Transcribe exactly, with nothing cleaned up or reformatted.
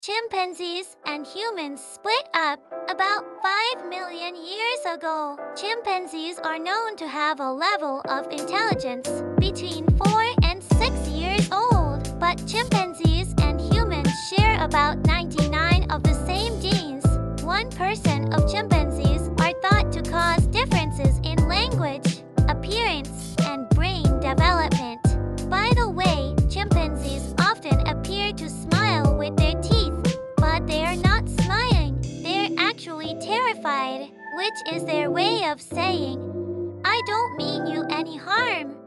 Chimpanzees and humans split up about five million years ago. Chimpanzees are known to have a level of intelligence between four and six years old, but chimpanzees and humans share about ninety-nine of the same genes. one percent of chimpanzees are thought to cause differences in language, appearance, and brain development. By the way, chimpanzees often appear to smile with their teeth, but they are not smiling. They're actually terrified, which is their way of saying, "I don't mean you any harm."